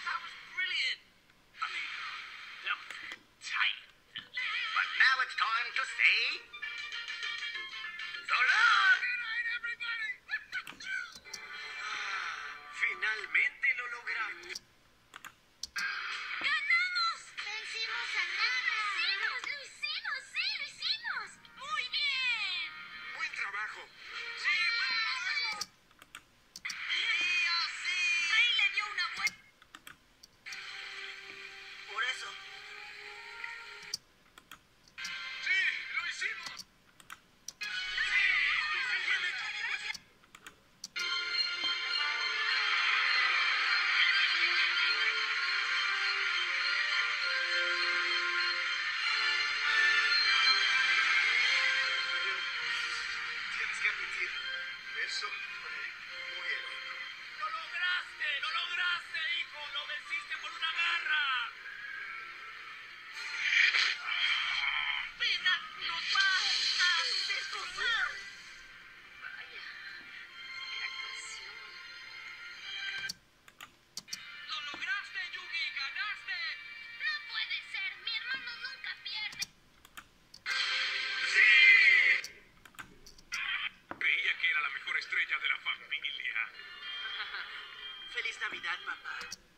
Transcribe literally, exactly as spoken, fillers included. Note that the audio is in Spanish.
That was brilliant. I mean, that was tight. But now it's time to say... So long! Good night, everybody. Finalmente lo logramos. ¡Ganamos! ¡Vencimos a nada! ¡Sí, lo hicimos! ¡Sí, lo hicimos! ¡Muy bien! Buen trabajo. Sí, vamos. Y así. Ahí le dio una vuelta. Por eso. Sí, lo hicimos. Tienes que admitir, eso fue muy heroico. ¡Lo lograste! ¡Lo lograste, hijo! ¡Lo venciste por una garra! ¡Pena nos va a destrozar! Vaya, qué actuación. ¡Lo lograste, Yugi! ¡Ganaste! No puede ser, mi hermano nunca pierde. ¡Sí! Creía que era la mejor estrella de la familia. Feliz Navidad, papá.